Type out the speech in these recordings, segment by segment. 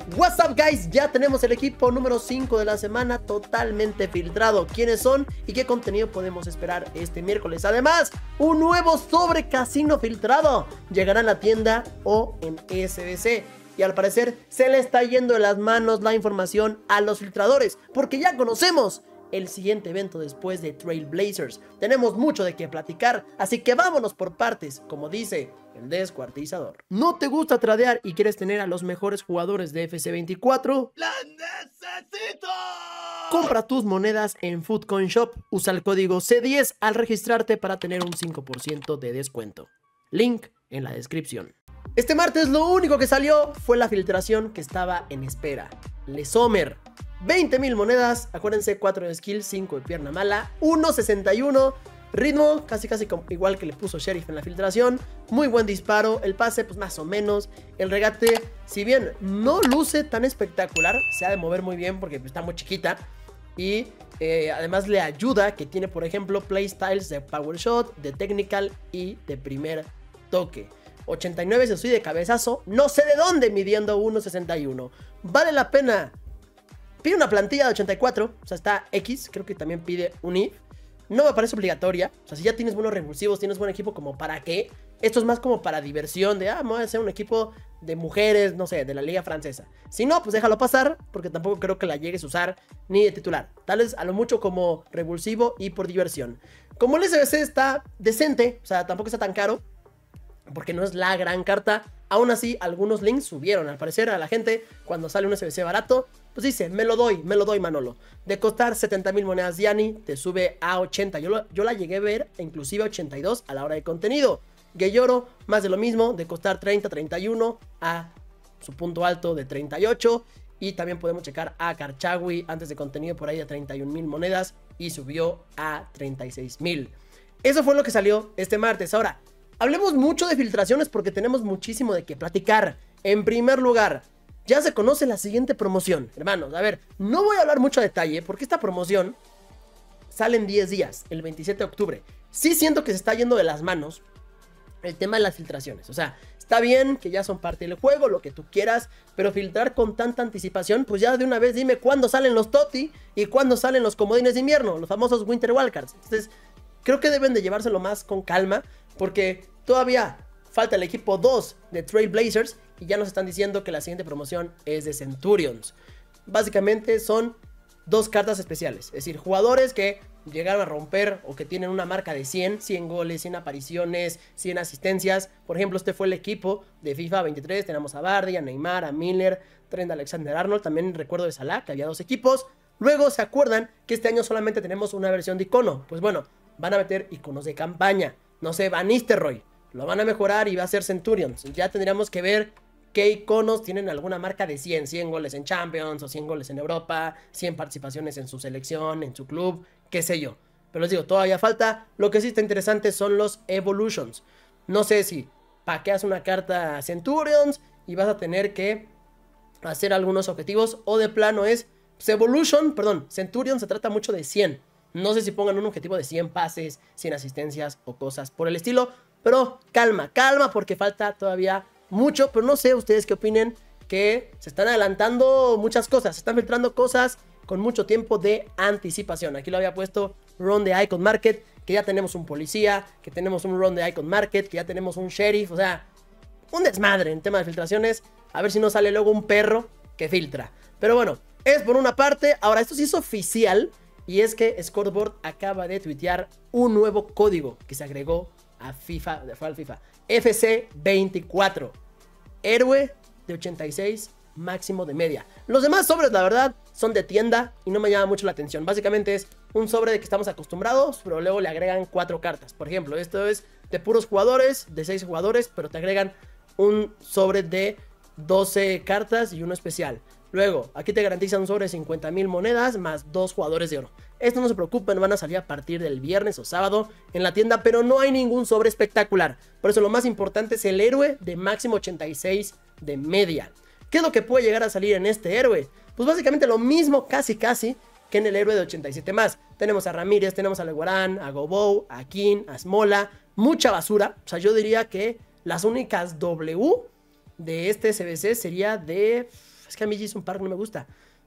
What's up guys, ya tenemos el equipo número 5 de la semana totalmente filtrado. ¿Quiénes son y qué contenido podemos esperar este miércoles? Además, un nuevo sobre casino filtrado llegará en la tienda o en SBC. Y al parecer se le está yendo de las manos la información a los filtradores, porque ya conocemos el siguiente evento después de Trailblazers. Tenemos mucho de qué platicar, así que vámonos por partes, como dice el descuartizador. ¿No te gusta tradear y quieres tener a los mejores jugadores de FC24? ¡La necesito! Compra tus monedas en Foodcoin Shop. Usa el código C10 al registrarte para tener un 5% de descuento. Link en la descripción. Este martes lo único que salió fue la filtración que estaba en espera. Lesomer. 20,000 monedas, acuérdense, 4 de skill, 5 de pierna mala, 1.61, ritmo, casi como igual que le puso Sheriff en la filtración, muy buen disparo, el pase pues más o menos, el regate, si bien no luce tan espectacular, se ha de mover muy bien porque está muy chiquita y además le ayuda que tiene por ejemplo playstyles de power shot, de technical y de primer toque. 89 se sube de cabezazo, no sé de dónde midiendo 1.61, vale la pena. Pide una plantilla de 84, o sea, está X, creo que también pide un if. No me parece obligatoria, o sea, si ya tienes buenos revulsivos, tienes buen equipo, como para qué. Esto es más como para diversión, de, me voy a hacer un equipo de mujeres, no sé, de la liga francesa. Si no, pues déjalo pasar, porque tampoco creo que la llegues a usar ni de titular. Tal vez a lo mucho como revulsivo y por diversión. Como el SBC está decente, o sea, tampoco está tan caro, porque no es la gran carta. Aún así, algunos links subieron. Al parecer a la gente, cuando sale un SBC barato, pues dice, me lo doy Manolo. De costar 70,000 monedas Diani, te sube a 80. Yo la llegué a ver inclusive a 82 a la hora de contenido. Geyoro, más de lo mismo, de costar 30, 31 a su punto alto de 38. Y también podemos checar a Karchawi antes de contenido por ahí de 31,000 monedas y subió a 36,000. Eso fue lo que salió este martes. Ahora, hablemos mucho de filtraciones porque tenemos muchísimo de qué platicar. En primer lugar, ya se conoce la siguiente promoción. Hermanos, a ver, no voy a hablar mucho a detalle porque esta promoción sale en 10 días, el 27 de octubre. Sí siento que se está yendo de las manos el tema de las filtraciones. O sea, está bien que ya son parte del juego, lo que tú quieras, pero filtrar con tanta anticipación, pues ya de una vez dime cuándo salen los TOTY y cuándo salen los comodines de invierno, los famosos Winter Wildcards. Entonces, creo que deben de llevárselo más con calma porque todavía falta el equipo 2 de Trailblazers y ya nos están diciendo que la siguiente promoción es de Centurions. Básicamente son dos cartas especiales, es decir, jugadores que llegaron a romper o que tienen una marca de 100 goles, 100 apariciones, 100 asistencias. Por ejemplo, este fue el equipo de FIFA 23, tenemos a Vardy, a Neymar, a Miller, Trent Alexander-Arnold, también recuerdo de Salah, que había dos equipos. Luego se acuerdan que este año solamente tenemos una versión de icono, pues bueno, van a meter iconos de campaña, no sé, Van Nistelrooy, lo van a mejorar y va a ser Centurions. Ya tendríamos que ver qué iconos tienen alguna marca de 100 goles en Champions o 100 goles en Europa, 100 participaciones en su selección, en su club, qué sé yo. Pero les digo, todavía falta. Lo que sí está interesante son los Evolutions. No sé si paqueas una carta Centurions y vas a tener que hacer algunos objetivos o de plano es Centurions se trata mucho de 100. No sé si pongan un objetivo de 100 pases, 100 asistencias o cosas por el estilo. Pero calma porque falta todavía mucho. Pero no sé ustedes qué opinen, que se están adelantando muchas cosas. Se están filtrando cosas con mucho tiempo de anticipación. Aquí lo había puesto Run de Icon Market, que ya tenemos un policía, que tenemos un Run de Icon Market, que ya tenemos un sheriff. O sea, un desmadre en tema de filtraciones. A ver si no sale luego un perro que filtra. Pero bueno, es por una parte. Ahora, esto sí es oficial. Y es que Scoreboard acaba de tuitear un nuevo código que se agregó a FIFA, FC24. Héroe de 86, máximo de media. Los demás sobres, la verdad, son de tienda y no me llama mucho la atención. Básicamente es un sobre de que estamos acostumbrados, pero luego le agregan 4 cartas. Por ejemplo, esto es de puros jugadores, de 6 jugadores, pero te agregan un sobre de 12 cartas y uno especial. Luego, aquí te garantizan un sobre de 50,000 monedas más 2 jugadores de oro. Esto no se preocupen, van a salir a partir del viernes o sábado en la tienda, pero no hay ningún sobre espectacular. Por eso lo más importante es el héroe de máximo 86 de media. ¿Qué es lo que puede llegar a salir en este héroe? Pues básicamente lo mismo casi que en el héroe de 87 más. Tenemos a Ramírez, tenemos a Leguarán, a Gobou, a King, a Smola, mucha basura. O sea, yo diría que las únicas W de este SBC sería de Es que a mí Jason Park no me gusta.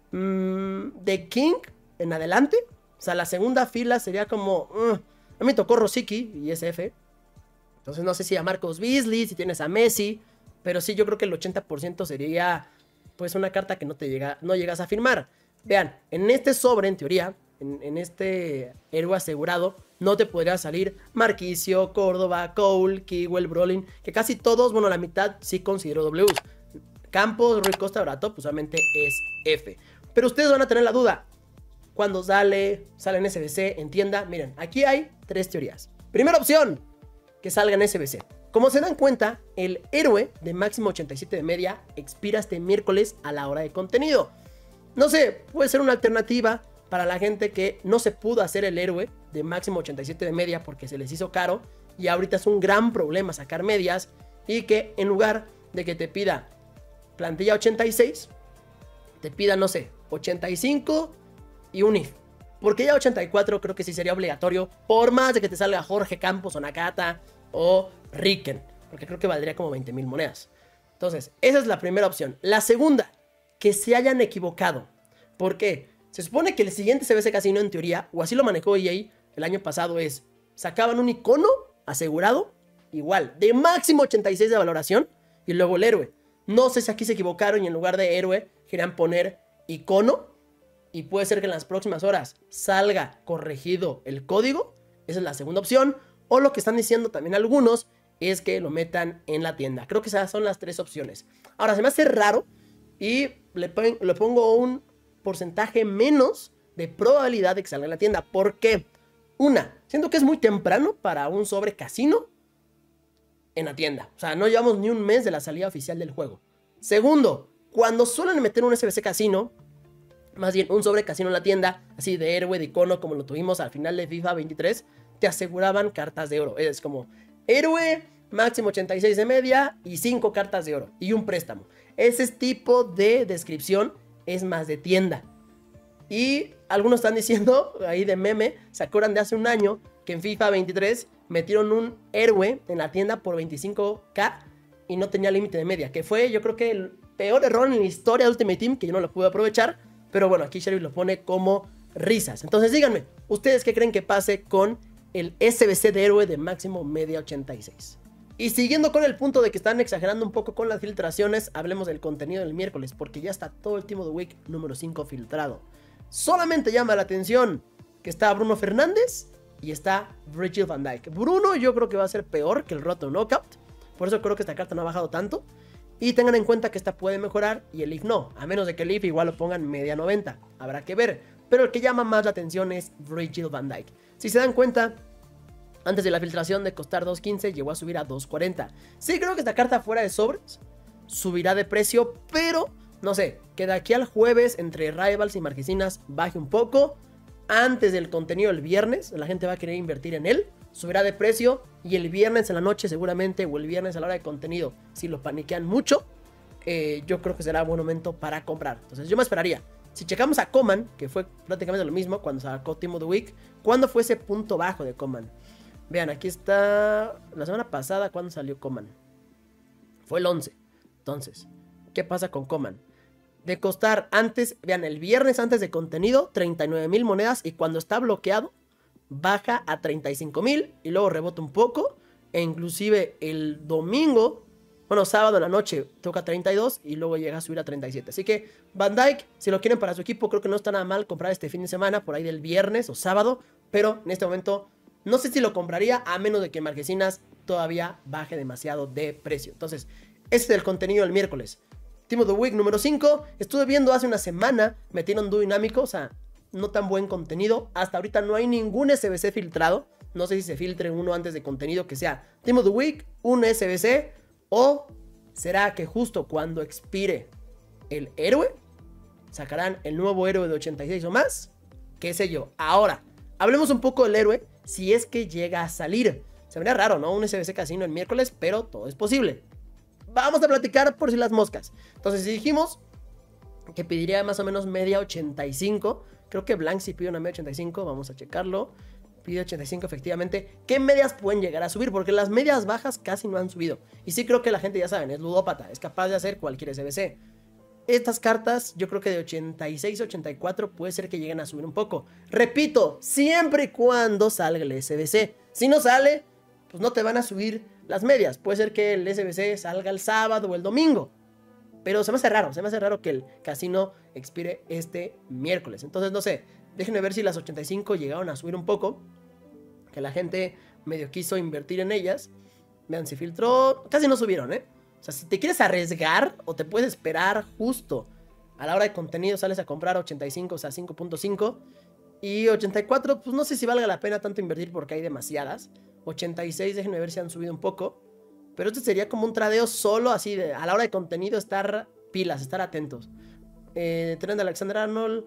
De King en adelante. O sea, la segunda fila sería como... a mí me tocó Rosicky y SF. Entonces no sé si a Marcus Beasley, si tienes a Messi. Pero sí, yo creo que el 80% sería pues una carta que no llegas a firmar. Vean, en este sobre, en teoría, en este héroe asegurado, no te podría salir Marquisio, Córdoba, Cole, Kewell, Brolin, que casi todos, bueno, la mitad sí considero Ws. Campos, Rui Costa, Brato, pues solamente es F. Pero ustedes van a tener la duda. Cuando sale en SBC, en tienda, miren, aquí hay 3 teorías. Primera opción, que salga en SBC. Como se dan cuenta, el héroe de máximo 87 de media expira este miércoles a la hora de contenido. No sé, puede ser una alternativa para la gente que no se pudo hacer el héroe de máximo 87 de media porque se les hizo caro y ahorita es un gran problema sacar medias, y que en lugar de que te pida plantilla 86, te pida, no sé, 85 y un IF. Porque ya 84 creo que sí sería obligatorio, por más de que te salga Jorge Campos o Nakata o Riken, porque creo que valdría como 20,000 monedas. Entonces, esa es la primera opción. La segunda, que se hayan equivocado. ¿Por qué? Se supone que el siguiente CBC Casino, en teoría, o así lo manejó EA el año pasado, es sacaban un icono asegurado, igual, de máximo 86 de valoración, y luego el héroe. No sé si aquí se equivocaron y en lugar de héroe querían poner icono, y puede ser que en las próximas horas salga corregido el código. Esa es la segunda opción. O lo que están diciendo también algunos es que lo metan en la tienda. Creo que esas son las 3 opciones. Ahora, se me hace raro y le pongo un porcentaje menos de probabilidad de que salga en la tienda. ¿Por qué? Una, siento que es muy temprano para un sobre casino en la tienda. O sea, no llevamos ni un mes de la salida oficial del juego. Segundo, cuando suelen meter un SBC Casino, más bien un sobre casino en la tienda, así de héroe, de icono, como lo tuvimos al final de FIFA 23, te aseguraban cartas de oro. Es como héroe, máximo 86 de media y 5 cartas de oro y un préstamo. Ese tipo de descripción es más de tienda. Y algunos están diciendo, ahí de meme, se acuerdan de hace un año que en FIFA 23 metieron un héroe en la tienda por 25k y no tenía límite de media, que fue, yo creo que el peor error en la historia de Ultimate Team, que yo no lo pude aprovechar. Pero bueno, aquí Sheriff lo pone como risas. Entonces díganme, ¿ustedes qué creen que pase con el SBC de héroe de máximo media 86? Y siguiendo con el punto de que están exagerando un poco con las filtraciones, hablemos del contenido del miércoles, porque ya está todo el Team of the Week número 5 filtrado. Solamente llama la atención que está Bruno Fernández y está Virgil van Dijk. Bruno yo creo que va a ser peor que el Roto Knockout, por eso creo que esta carta no ha bajado tanto. Y tengan en cuenta que esta puede mejorar y el IF no, a menos de que el IF igual lo pongan media 90, habrá que ver. Pero el que llama más la atención es Virgil van Dijk. Si se dan cuenta, antes de la filtración de costar 2.15 llegó a subir a 2.40. Sí, creo que esta carta fuera de sobres subirá de precio, pero no sé, que de aquí al jueves entre Rivals y Marquesinas baje un poco. Antes del contenido el viernes, la gente va a querer invertir en él, subirá de precio, y el viernes en la noche seguramente, o el viernes a la hora de contenido, si lo paniquean mucho, yo creo que será buen momento para comprar. Entonces yo me esperaría. Si checamos a Coman, que fue prácticamente lo mismo cuando sacó Team of the Week, ¿cuándo fue ese punto bajo de Coman? Vean, aquí está la semana pasada, ¿cuándo salió Coman? Fue el 11. Entonces, ¿qué pasa con Coman? De costar antes, vean, el viernes antes de contenido, 39,000 monedas, y cuando está bloqueado, baja a 35,000 y luego rebota un poco, e inclusive el domingo, bueno, sábado en la noche toca 32 y luego llega a subir a 37. Así que Van Dijk, si lo quieren para su equipo, creo que no está nada mal comprar este fin de semana, por ahí del viernes o sábado, pero en este momento no sé si lo compraría, a menos de que Marquesinas todavía baje demasiado de precio. Entonces, ese es el contenido del miércoles. Team of the Week número 5, estuve viendo hace una semana, metieron dúo dinámico, o sea, no tan buen contenido. Hasta ahorita no hay ningún SBC filtrado. No sé si se filtre uno antes de contenido que sea Team of the Week, un SBC, o será que justo cuando expire el héroe, sacarán el nuevo héroe de 86 o más, qué sé yo. Ahora, hablemos un poco del héroe, si es que llega a salir. Se vería raro, ¿no? Un SBC Casino el miércoles, pero todo es posible. Vamos a platicar por si las moscas. Entonces, si dijimos que pediría más o menos media 85, creo que Blank sí pide una media 85, vamos a checarlo. Pide 85 efectivamente. ¿Qué medias pueden llegar a subir? Porque las medias bajas casi no han subido. Y sí creo que la gente, ya saben, es ludópata, es capaz de hacer cualquier SBC. estas cartas, yo creo que de 86 a 84 puede ser que lleguen a subir un poco. Repito, siempre y cuando salga el SBC. Si no sale, pues no te van a subir las medias. Puede ser que el SBC salga el sábado o el domingo. Pero se me hace raro que el casino expire este miércoles. Entonces, no sé, déjenme ver si las 85 llegaron a subir un poco. Que la gente medio quiso invertir en ellas. Vean, se filtró, casi no subieron, ¿eh? O sea, si te quieres arriesgar o te puedes esperar justo a la hora de contenido, sales a comprar 85, o sea, 5.5. Y 84, pues no sé si valga la pena tanto invertir porque hay demasiadas. 86, déjenme ver si han subido un poco. Pero este sería como un tradeo solo así de a la hora de contenido estar pilas, estar atentos. Tren de Alexander-Arnold,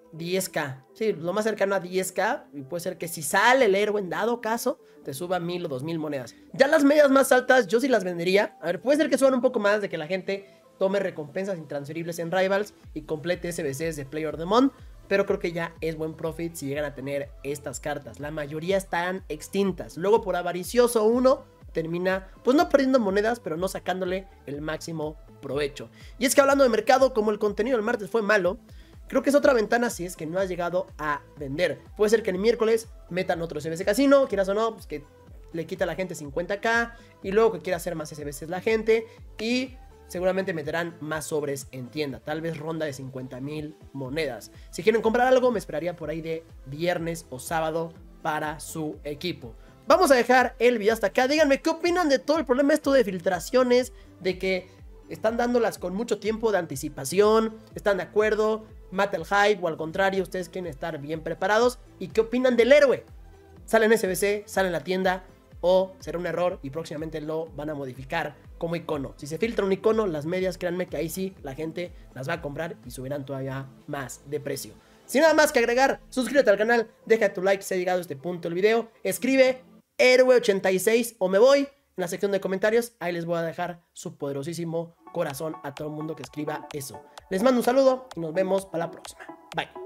10k. Sí, lo más cercano a 10k. Y puede ser que si sale el héroe en dado caso, te suba 1000 o 2000 monedas. Ya las medias más altas, yo sí las vendería. A ver, puede ser que suban un poco más de que la gente tome recompensas intransferibles en Rivals y complete SBCs de Player of the Month. Pero creo que ya es buen profit si llegan a tener estas cartas. La mayoría están extintas. Luego por avaricioso uno termina, pues no perdiendo monedas, pero no sacándole el máximo provecho. Y es que hablando de mercado, como el contenido del martes fue malo, creo que es otra ventana si es que no has llegado a vender. Puede ser que el miércoles metan otro SBC Casino, quieras o no, pues que le quita a la gente 50k y luego que quiera hacer más SBCs la gente y seguramente meterán más sobres en tienda, tal vez ronda de 50,000 monedas. Si quieren comprar algo, me esperaría por ahí de viernes o sábado para su equipo. Vamos a dejar el video hasta acá. Díganme qué opinan de todo el problema esto de filtraciones, de que están dándolas con mucho tiempo de anticipación. ¿Están de acuerdo? ¿Mata el hype o al contrario ustedes quieren estar bien preparados? ¿Y qué opinan del héroe? ¿Sale en SBC? ¿Sale en la tienda? ¿O será un error y próximamente lo van a modificar como icono? Si se filtra un icono, las medias, créanme que ahí sí la gente las va a comprar y subirán todavía más de precio. Sin nada más que agregar, suscríbete al canal, deja tu like si ha llegado a este punto del video, escribe héroe86 o me voy en la sección de comentarios, ahí les voy a dejar su poderosísimo corazón a todo el mundo que escriba eso. Les mando un saludo y nos vemos para la próxima. Bye.